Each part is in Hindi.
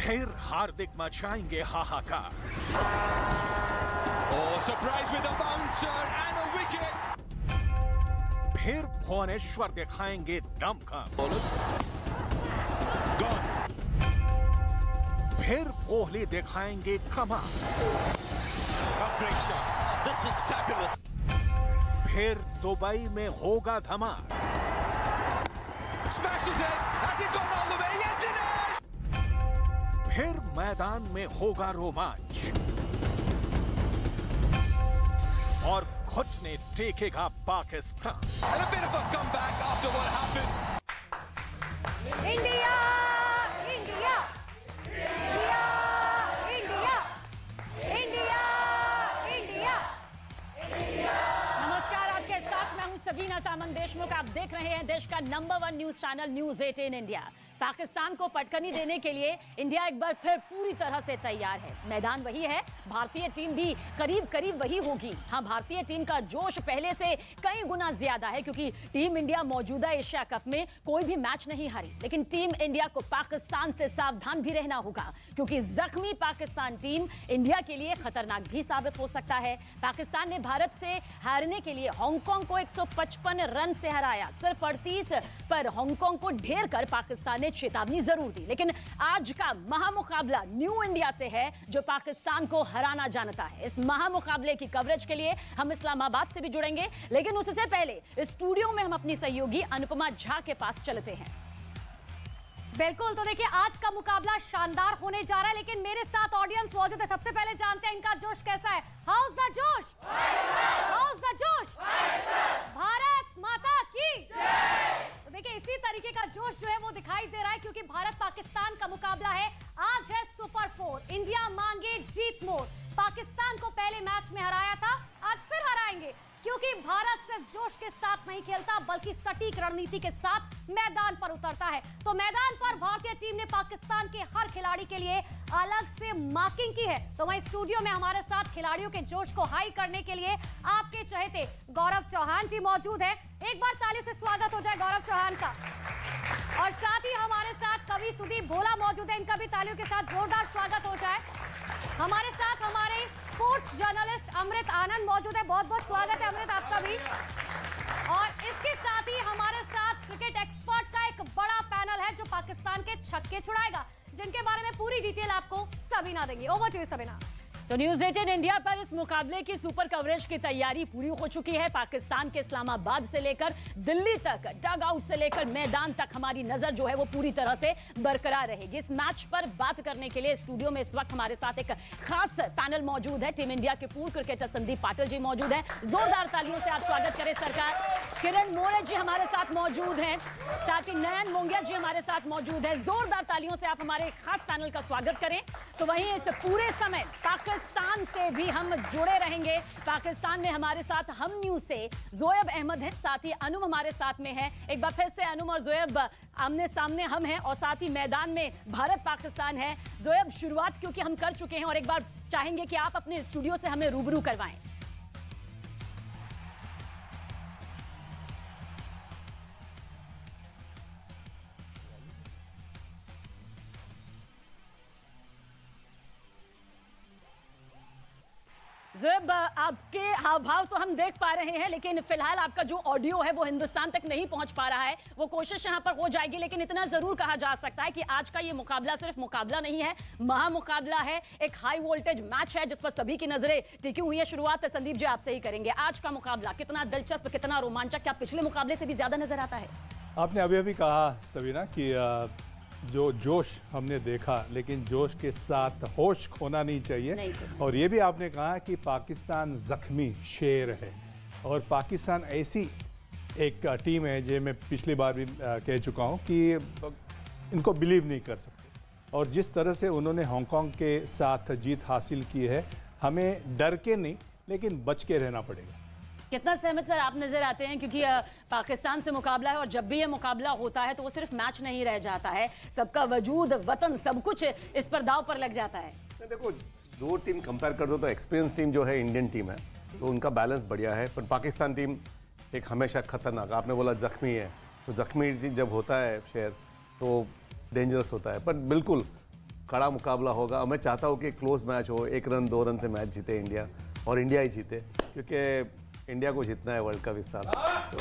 फिर हार्दिक मचाएंगे हाहाकार। Surprise with a bouncer and a wicket. फिर भुवनेश्वर दिखाएंगे दमखम। फिर कोहली दिखाएंगे कमाल। This is fabulous. फिर दुबई में होगा धमाल। Smashes it. Has it gone all the way? Yes, it has. फिर मैदान में होगा रोमांच और घुटने टेकेगा Pakistan. And a bit of a comeback after what happened. India India India India India India. नमस्कार, आपके साथ मैं हूं सबीना सामन देशमुख। आप देख रहे हैं देश का number 1 news channel news 18 India. Pakistan को पटकनी देने के लिए इंडिया एक बार फिर पूरी तरह से तैयार है। मैदान वही है, भारतीय टीम भी करीब करीब वही होगी। हाँ, भारतीय टीम का जोश पहले से कई गुना ज्यादा है क्योंकि टीम इंडिया मौजूदा एशिया कप में कोई भी मैच नहीं हारी। लेकिन टीम इंडिया को पाकिस्तान से सावधान भी रहना होगा क्योंकि जख्मी पाकिस्तान टीम इंडिया के लिए खतरनाक भी साबित हो सकता है। पाकिस्तान ने भारत से हारने के लिए हांगकांग को 155 रन से हराया। सिर्फ 38 पर हांगकांग को ढेर कर पाकिस्तान ने चेतावनी जरूर दी। लेकिन आज का महामुकाबला न्यू इंडिया से है जो पाकिस्तान को हराना जानता है। इस महामुकाबले की कवरेज के लिए हम इस्लामाबाद से भी जुड़ेंगे, लेकिन उससे पहले स्टूडियो में हम अपनी सहयोगी अनुपमा झा के पास चलते हैं। बिल्कुल, तो देखिए आज का मुकाबला शानदार होने जा रहा है, लेकिन मेरे साथ ऑडियंस मौजूद है। सबसे पहले जानते हैं इनका जोश कैसा है। How's the josh, how's the josh, Bharat माता की। तो देखिए इसी तरीके का जोश जो है वो दिखाई दे रहा है क्योंकि भारत पाकिस्तान का मुकाबला है। आज है सुपर 4। इंडिया मांगे जीत मोड़। पाकिस्तान को पहले मैच में हराया था, आज फिर हराएंगे क्योंकि भारत सिर्फ जोश के साथ नहीं खेलता बल्कि सटीक रणनीति के साथ मैदान पर उतरता है। तो मैदान पर भारतीय टीम ने पाकिस्तान के हर खिलाड़ी के लिए अलग से मार्किंग की है। तो वहीं स्टूडियो में हमारे साथ खिलाड़ियों के जोश को हाई करने के लिए आपके चहेते गौरव चौहान जी मौजूद हैं। एक बार ताली से स्वागत हो जाए गौरव चौहान का। और साथ ही हमारे साथ कवि सुदीप भोला मौजूद है, इनका भी तालियों के साथ जोरदार स्वागत हो जाए। हमारे साथ हमारे स्पोर्ट्स जर्नलिस्ट अमृत आनंद मौजूद है, बहुत बहुत स्वागत है अमृत आपका भी। और इसके साथ ही हमारे साथ क्रिकेट एक्सपर्ट का एक बड़ा पैनल है जो पाकिस्तान के छक्के छुड़ाएगा, जिनके बारे में पूरी डिटेल आपको सबीना देंगी। Over to you Sabina. तो न्यूज 18 इंडिया पर इस मुकाबले की सुपर कवरेज की तैयारी पूरी हो चुकी है। पाकिस्तान के इस्लामाबाद से लेकर दिल्ली तक, डग आउट से लेकर मैदान तक हमारी नजर जो है वो पूरी तरह से बरकरार रहेगी। इस मैच पर बात करने के लिए स्टूडियो में इस वक्त हमारे साथ एक खास पैनल मौजूद है। टीम इंडिया के पूर्व क्रिकेटर संदीप पाटिल जी मौजूद हैं। जोरदार तालियों से आप स्वागत करें सरकार। किरण मोरे जी हमारे साथ मौजूद हैं, साथ ही नयन मोंगिया जी हमारे साथ मौजूद है। जोरदार तालियों से आप हमारे खास पैनल का स्वागत करें। तो वहीं इस पूरे समय पाकिस्तान से भी हम जुड़े रहेंगे। पाकिस्तान में हमारे साथ हम न्यूज से जोएब अहमद हैं, साथ ही अनुम हमारे साथ में है। एक बार फिर से अनुम और जोएब आमने सामने हम हैं और साथ ही मैदान में भारत पाकिस्तान है। जोएब, शुरुआत क्योंकि हम कर चुके हैं और एक बार चाहेंगे कि आप अपने स्टूडियो से हमें रूबरू करवाएं। ज़ेब, आपके हाव भाव तो हम देख पा रहे हैं, लेकिन फिलहाल आपका जो ऑडियो है वो हिंदुस्तान तक नहीं पहुंच पा रहा है। वो कोशिश यहां पर हो जाएगी, लेकिन इतना जरूर कहा जा सकता है कि आज का ये मुकाबला सिर्फ मुकाबला नहीं है, महामुकाबला है। एक हाई वोल्टेज मैच है जिस पर सभी की नजरें टिकी हुई है। शुरुआत संदीप जी आपसे ही करेंगे। आज का मुकाबला कितना दिलचस्प, कितना रोमांचक, क्या पिछले मुकाबले से भी ज्यादा नजर आता है? आपने अभी अभी कहा सबीना कि जो जोश हमने देखा, लेकिन जोश के साथ होश खोना नहीं चाहिए। और ये भी आपने कहा कि पाकिस्तान जख्मी शेर है और पाकिस्तान ऐसी एक टीम है जो मैं पिछली बार भी कह चुका हूँ कि इनको बिलीव नहीं कर सकते। और जिस तरह से उन्होंने हांगकांग के साथ जीत हासिल की है, हमें डर के नहीं लेकिन बच के रहना पड़ेगा। कितना सहमत सर आप नजर आते हैं, क्योंकि पाकिस्तान से मुकाबला है और जब भी ये मुकाबला होता है तो वो सिर्फ मैच नहीं रह जाता है, सबका वजूद, वतन, सब कुछ इस पर दाव पर लग जाता है। देखो, दो टीम कंपेयर कर दो तो एक्सपीरियंस टीम जो है इंडियन टीम है, तो उनका बैलेंस बढ़िया है। पर पाकिस्तान टीम एक हमेशा खतरनाक, आपने बोला जख्मी है, तो जख्मी जब होता है शेर तो डेंजरस होता है। पर बिल्कुल कड़ा मुकाबला होगा। मैं चाहता हूँ कि क्लोज मैच हो, 1 रन 2 रन से मैच जीते इंडिया और इंडिया ही जीते, क्योंकि इंडिया को जीतना है वर्ल्ड कप इस साल।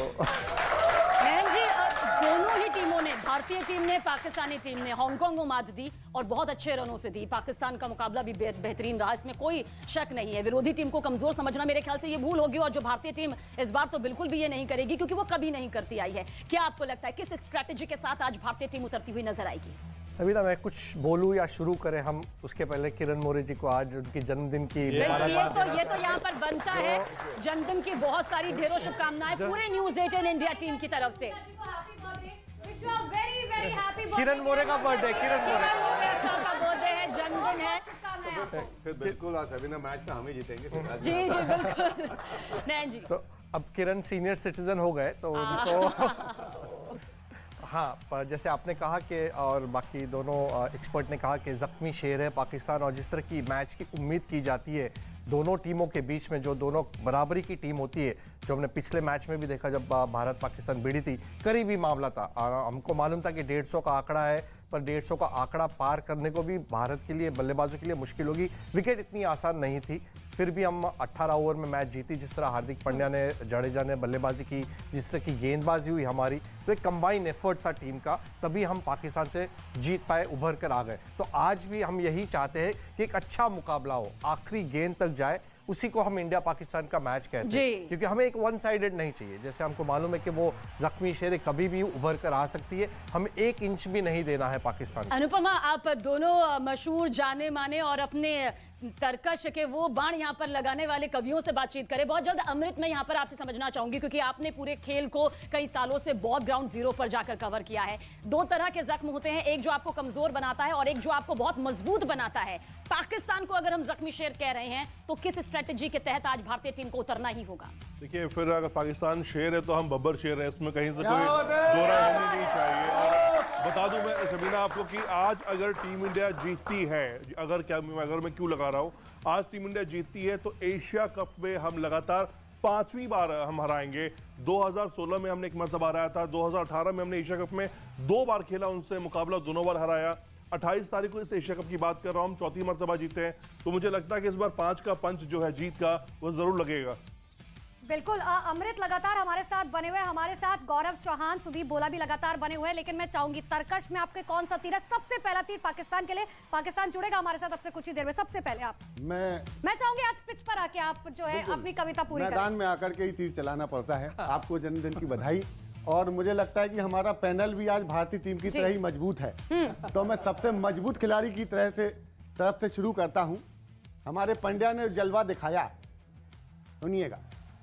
दोनों ही टीमों ने, भारतीय टीम ने, पाकिस्तानी टीम ने हांगकांग को मात दी और बहुत अच्छे रनों से दी। पाकिस्तान का मुकाबला भी बेहतरीन रहा, इसमें कोई शक नहीं है। विरोधी टीम को कमजोर समझना मेरे ख्याल से ये भूल होगी, और जो भारतीय टीम इस बार तो बिल्कुल भी ये नहीं करेगी, क्योंकि वो कभी नहीं करती आई है। क्या आपको लगता है किस स्ट्रैटेजी के साथ आज भारतीय टीम उतरती हुई नजर आएगी? सविता, मैं कुछ बोलूं या शुरू करें हम, उसके पहले किरण मोरे जी को आज उनकी जन्मदिन की ये तो यहाँ पर बनता है। जन्मदिन की बहुत सारी ढेरों शुभकामनाएं पूरे न्यूज़ 18 इंडिया टीम की तरफ से। किरण मोरे का बर्थडे, किरण मोरे का बर्थडे है, जन्मदिन है। फिर बिल्कुल सबिना मैच तो हम ही जीतेंगे। जी जी बिल्कुल। नहीं जी, तो अब किरण सीनियर सिटीजन हो गए तो उनको हाँ, पर जैसे आपने कहा कि और बाकी दोनों एक्सपर्ट ने कहा कि जख्मी शेर है पाकिस्तान, और जिस तरह की मैच की उम्मीद की जाती है दोनों टीमों के बीच में, जो दोनों बराबरी की टीम होती है, जो हमने पिछले मैच में भी देखा जब भारत पाकिस्तान भिड़ी थी, करीबी मामला था। हमको मालूम था कि 150 का आंकड़ा है, पर 150 का आंकड़ा पार करने को भी भारत के लिए, बल्लेबाजों के लिए मुश्किल होगी। विकेट इतनी आसान नहीं थी, फिर भी हम 18 ओवर में मैच जीती। जिस तरह हार्दिक पांड्या ने, जडेजा ने बल्लेबाजी की, जिस तरह की गेंदबाजी हुई हमारी, तो एक कंबाइन एफर्ट था टीम का, तभी हम पाकिस्तान से जीत पाए, उभर कर आ गए। तो आज भी हम यही चाहते हैं कि एक अच्छा मुकाबला हो, आखिरी गेंद तक जाए, उसी को हम इंडिया पाकिस्तान का मैच कहते हैं, क्योंकि हमें एक वन साइडेड नहीं चाहिए। जैसे हमको मालूम है कि वो जख्मी शेर कभी भी उभर कर आ सकती है, हमें 1 इंच भी नहीं देना है पाकिस्तान। अनुपमा, आप दोनों मशहूर, जाने माने और अपने तरकश के वो बाण यहाँ पर लगाने वाले कवियों से बातचीत करें। बहुत जल्द अमृत में यहाँ पर आपसे समझना चाहूंगी, क्योंकि आपने पूरे खेल को कई सालों से बहुत ग्राउंड जीरो पर जाकर कवर किया है। 2 तरह के जख्म होते हैं, एक जो आपको कमजोर बनाता है और एक जो आपको बहुत मजबूत बनाता है। पाकिस्तान को अगर हम जख्मी शेर कह रहे हैं तो किस स्ट्रेटेजी के तहत आज भारतीय टीम को उतरना ही होगा? देखिए, फिर अगर पाकिस्तान शेर है तो हम बब्बर शेर है, इसमें कहीं से कोई दो राय होनी नहीं चाहिए। और बता दूं मैं सबिना आपको कि आज अगर टीम इंडिया जीतती है, अगर मैं क्यों लगा रहा हूं, आज टीम इंडिया जीतती है तो एशिया कप में हम लगातार 5वीं बार हम हराएंगे। 2016 में हमने 1 मरतबा हराया था, 2018 में हमने एशिया कप में 2 बार खेला, उनसे मुकाबला दोनों बार हराया। 28 तारीख को इस एशिया कप की बात कर रहा हूं, हम 4थी मरतबा जीते हैं। तो मुझे लगता है कि इस बार 5 का पंच जो है जीत का, वो जरूर लगेगा। बिल्कुल। अमृत लगातार हमारे साथ बने हुए, हमारे साथ गौरव चौहान, सुदीप बोला भी लगातार बने हुए हैं। लेकिन मैं चाहूंगी तरकश में आपके कौन सा तीर है? सबसे पहला तीर पाकिस्तान के लिए, पाकिस्तान जुड़ेगा हमारे साथ अब से कुछ ही देर में। सबसे पहले आप, मैं चाहूंगी आज पिच पर आके आप जो है अपनी कविता पूरी करें। मैदान में आकर के ही तीर चलाना पड़ता है। आपको जन्मदिन की बधाई। और मुझे लगता है कि हमारा पैनल भी आज भारतीय टीम की तरह ही मजबूत है। तो मैं सबसे मजबूत खिलाड़ी की तरफ से शुरू करता हूं। हमारे पंड्या ने जलवा दिखाया, सुनिएगा।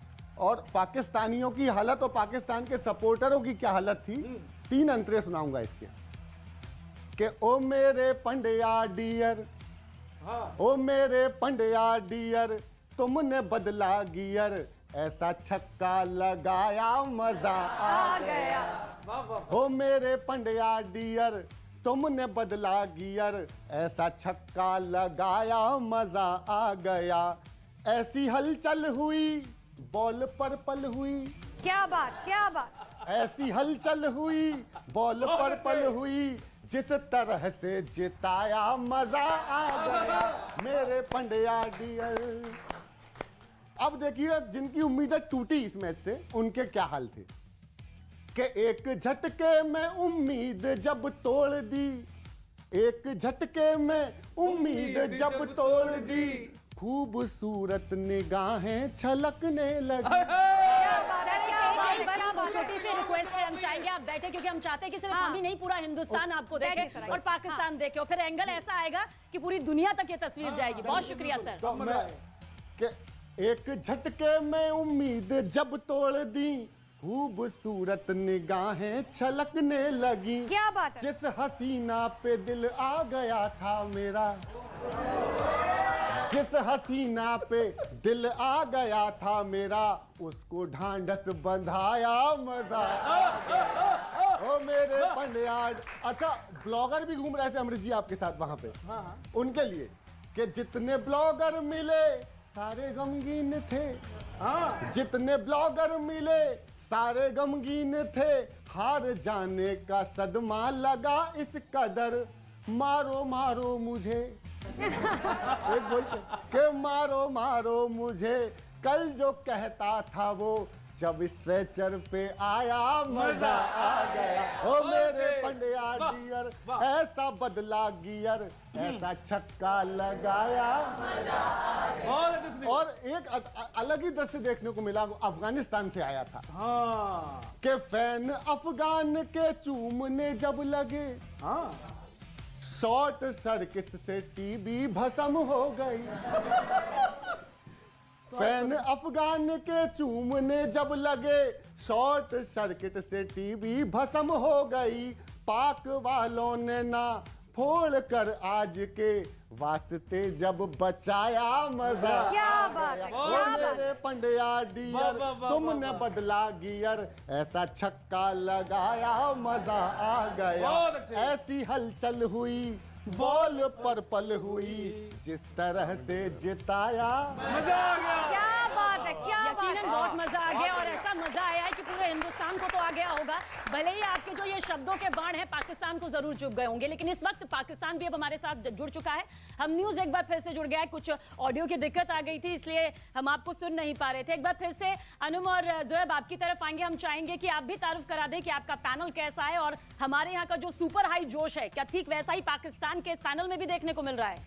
और पाकिस्तानियों की हालत और पाकिस्तान के सपोर्टरों की क्या हालत थी, 3 अंतरे सुनाऊंगा इसके। कि ओ मेरे पंड्या डियर, ओ मेरे पंड्या डियर, तुमने बदला गियर, ऐसा छक्का लगाया मजा आ गया। ओ मेरे पंड्या डियर, तुमने बदला गियर, ऐसा छक्का लगाया मजा आ गया। ऐसी हलचल हुई, बॉल पर पल हुई। क्या बात, क्या बात। ऐसी हलचल हुई, बॉल पर पल हुई, जिस तरह से जिताया मजा आ गया मेरे पंड्या डियर। अब देखिए, जिनकी उम्मीदें टूटी इस मैच से, उनके क्या हाल थे। कि एक झटके में उम्मीद जब तोड़ दी, एक झटके में उम्मीद जब तोड़ दी, खूबसूरत निगाहें छलकने लगी। छोटी सी रिक्वेस्ट है, हम चाहेंगे आप बैठे, क्योंकि हम चाहते हैं कि सिर्फ हम ही नहीं, पूरा हिंदुस्तान आपको देखे और पाकिस्तान देखे, और फिर एंगल ऐसा आएगा कि पूरी दुनिया तक ये तस्वीर जाएगी। बहुत शुक्रिया सर। तो मैं एक झटके में उम्मीद जब तोड़ दी, खूबसूरत निगाहें छलकने लगी। क्या बात है। जिस हसीना पे दिल आ गया था मेरा, जिस हसीना पे दिल आ गया था मेरा, उसको ढांढस बंधाया मजा आ गया। ओ मेरे पंड्या। अच्छा, ब्लॉगर भी घूम रहे थे अमृत जी आपके साथ वहां पे। उनके लिए कि जितने ब्लॉगर मिले सारे गमगीन थे, जितने ब्लॉगर मिले सारे गमगीन थे, हार जाने का सदमा लगा इस कदर, मारो मारो मुझे एक बोलते कि मारो मारो मुझे, कल जो कहता था वो जब स्ट्रेचर पे आया मजा आ गया। ओ मेरे पंड्या डियर, ऐसा बदला गियर, ऐसा छक्का लगाया मजा आ गया। और एक अलग ही दृश्य देखने को मिला, अफगानिस्तान से आया था कि फैन अफगान के चूमने जब लगे, शॉर्ट सर्किट से टीवी भस्म हो गई। फैन अफगान के चूमने जब लगे, शॉर्ट सर्किट से टीवी भस्म हो गई। पाक वालों ने ना फोड़ कर आज के वास्ते जब बचाया मजा। क्या बात है, क्या मेरे पंड्या डियर, तुमने बदला गियर, ऐसा छक्का लगाया मजा आ गया। ऐसी हलचल हुई, बॉल पर्पल हुई, जिस तरह से जिताया मजा आ गया। क्या बात है, क्या यकीनन बहुत मजा आ गया और ऐसा मजा आया है कि पूरे हिंदुस्तान को तो आ गया होगा। भले ही आपके जो ये शब्दों के बाण हैं पाकिस्तान को जरूर चुभ गए होंगे, लेकिन इस वक्त पाकिस्तान भी अब हमारे साथ जुड़ चुका है। हम न्यूज एक बार फिर से जुड़ गया है, कुछ ऑडियो की दिक्कत आ गई थी इसलिए हम आपको सुन नहीं पा रहे थे। एक बार फिर से अनुम और जोएब आपकी तरफ आएंगे। हम चाहेंगे कि आप भी तारुफ करा दें कि आपका पैनल कैसा है और हमारे यहाँ का जो सुपर हाई जोश है क्या ठीक वैसा ही पाकिस्तान के इस पैनल में भी देखने को मिल रहा है?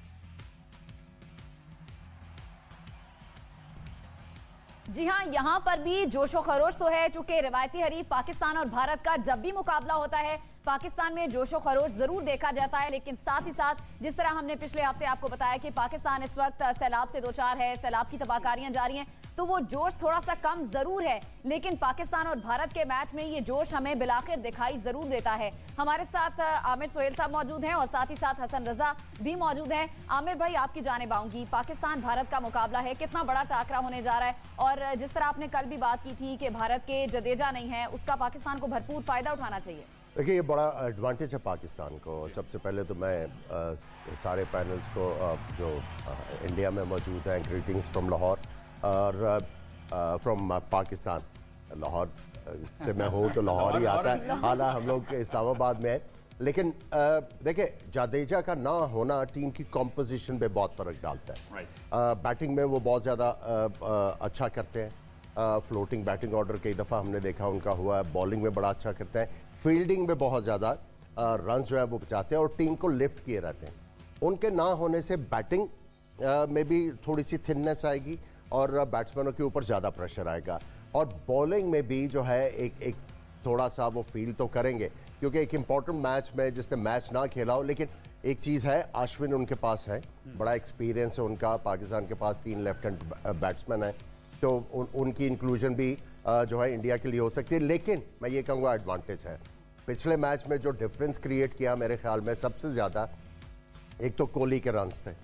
जी हाँ, यहाँ पर भी जोशो खरोश तो है, चूंकि रिवायती हरीफ पाकिस्तान और भारत का जब भी मुकाबला होता है पाकिस्तान में जोशो खरोश जरूर देखा जाता है। लेकिन साथ ही साथ जिस तरह हमने पिछले हफ्ते आपको बताया कि पाकिस्तान इस वक्त सैलाब से दो चार है, सैलाब की तबाहकारियां जारी हैं, तो वो जोश थोड़ा सा कम जरूर है। लेकिन पाकिस्तान और भारत के मैच में ये जोश हमें बिलाखिर दिखाई जरूर देता है। हमारे साथ आमिर सोहेल साहब मौजूद हैं और साथ ही साथ हसन रजा भी मौजूद हैं। आमिर भाई, आपकी जानिब आऊंगी। पाकिस्तान भारत का मुकाबला है, कितना बड़ा टाकरा होने जा रहा है, और जिस तरह आपने कल भी बात की थी कि भारत के जडेजा नहीं है, उसका पाकिस्तान को भरपूर फायदा उठाना चाहिए। देखिए, ये बड़ा एडवांटेज है पाकिस्तान को। सबसे पहले तो मैं सारे पैनल्स को जो इंडिया में मौजूद हैं, ग्रीटिंग्स फ्रॉम लाहौर और फ्रॉम पाकिस्तान। लाहौर से मैं हूँ तो लाहौर ही आता है, हालांकि हम लोग इस्लामाबाद में हैं। लेकिन देखिए, जडेजा का ना होना टीम की कॉम्पोजिशन पे बहुत फ़र्क डालता है। बैटिंग में वो बहुत ज़्यादा अच्छा करते हैं, फ्लोटिंग बैटिंग ऑर्डर कई दफ़ा हमने देखा उनका हुआ है। बॉलिंग में बड़ा अच्छा करते हैं, फील्डिंग में बहुत ज़्यादा रन जो है वो बचाते हैं और टीम को लिफ्ट किए रहते हैं। उनके ना होने से बैटिंग में भी थोड़ी सी थिननेस आएगी और बैट्समैनों के ऊपर ज़्यादा प्रेशर आएगा, और बॉलिंग में भी जो है एक थोड़ा सा वो फील तो करेंगे, क्योंकि एक इम्पॉर्टेंट मैच में जिसने मैच ना खेला हो। लेकिन एक चीज़ है, अश्विन उनके पास है, बड़ा एक्सपीरियंस है उनका। पाकिस्तान के पास 3 लेफ्ट हैंड बैट्समैन हैं, तो उनकी इंक्लूजन भी जो है इंडिया के लिए हो सकती है। लेकिन मैं ये कहूँगा एडवांटेज है। पिछले मैच में जो डिफरेंस क्रिएट किया मेरे ख्याल में सबसे ज़्यादा, एक तो कोहली के रन्स थे,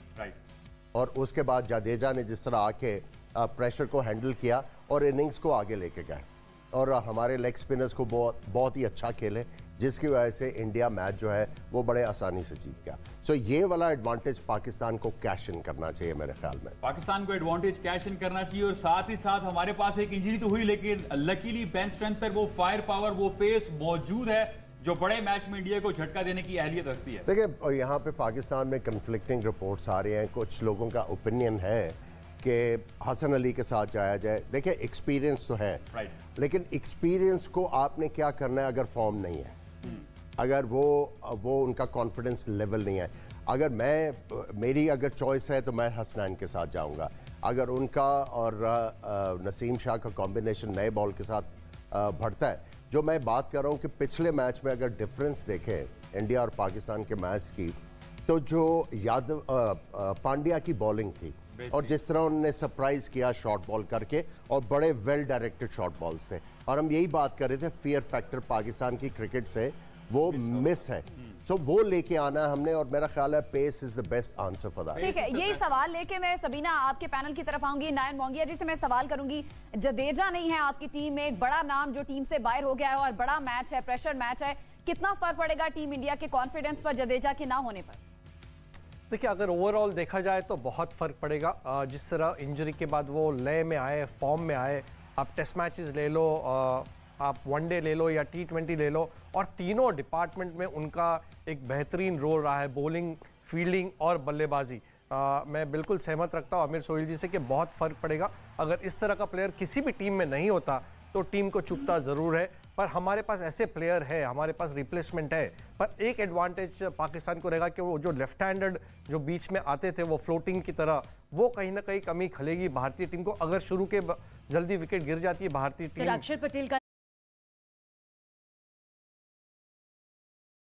और उसके बाद जडेजा ने जिस तरह आके प्रेशर को हैंडल किया और इनिंग्स को आगे लेके गए, और हमारे लेग स्पिनर्स को बहुत ही अच्छा खेले, जिसकी वजह से इंडिया मैच जो है वो बड़े आसानी से जीत गया। सो ये वाला एडवांटेज पाकिस्तान को कैश इन करना चाहिए मेरे ख्याल में। पाकिस्तान को एडवांटेज कैश इन करना चाहिए, और साथ ही साथ हमारे पास एक इंजरी तो हुई, लेकिन लकीली बेंच स्ट्रेंथ पर वो फायर पावर, वो पेस मौजूद है जो बड़े मैच में इंडिया को झटका देने की अहलियत रखती है। देखिए, यहाँ पे पाकिस्तान में कन्फ्लिक्टिंग रिपोर्ट्स आ रहे हैं। कुछ लोगों का ओपिनियन है कि हसन अली के साथ जाया जाए। देखिए, एक्सपीरियंस तो है, लेकिन एक्सपीरियंस को आपने क्या करना है अगर फॉर्म नहीं है, अगर वो उनका कॉन्फिडेंस लेवल नहीं है। अगर मेरी अगर चॉइस है तो मैं हसनैन के साथ जाऊंगा। अगर उनका और नसीम शाह का कॉम्बिनेशन नए बॉल के साथ बढ़ता है, जो मैं बात कर रहा हूँ कि पिछले मैच में अगर डिफरेंस देखें इंडिया और पाकिस्तान के मैच की, तो जो यादव पांड्या की बॉलिंग थी और जिस तरह उन्होंने सरप्राइज किया शॉर्ट बॉल करके, और बड़े वेल डायरेक्टेड शॉर्ट बॉल से, और हम यही बात कर रहे थे फियर फैक्टर पाकिस्तान की क्रिकेट से वो मिस है। सो वो लेके आना है हमने, और मेरा ख्याल है pace is the best answer for that. ठीक है, यही सवाल लेके मैं सबीना आपके पैनल की तरफ आऊंगी। नायन मोंगिया जी से मैं सवाल करूंगी, जडेजा नहीं है आपकी टीम में, एक बड़ा नाम जो टीम से बाहर हो गया है और बड़ा मैच है, प्रेशर मैच है, कितना फर्क पड़ेगा टीम इंडिया के कॉन्फिडेंस पर जडेजा के ना होने पर? देखिए, अगर ओवरऑल देखा जाए तो बहुत फ़र्क पड़ेगा। जिस तरह इंजरी के बाद वो लय में आए, फॉर्म में आए, आप टेस्ट मैचेस ले लो, आप वनडे ले लो या T20 ले लो, और तीनों डिपार्टमेंट में उनका एक बेहतरीन रोल रहा है, बॉलिंग, फील्डिंग और बल्लेबाजी। मैं बिल्कुल सहमत रखता हूँ आमिर सोहेल जी से कि बहुत फ़र्क पड़ेगा। अगर इस तरह का प्लेयर किसी भी टीम में नहीं होता तो टीम को चुभता ज़रूर है, पर हमारे पास ऐसे प्लेयर है, हमारे पास रिप्लेसमेंट है। पर एक एडवांटेज पाकिस्तान को रहेगा कि वो जो लेफ्ट हैंडेड जो बीच में आते थे वो फ्लोटिंग की तरह, वो कहीं ना कहीं कमी खलेगी भारतीय टीम को। अगर शुरू के जल्दी विकेट गिर जाती है भारतीय टीम। अक्षर पटेल का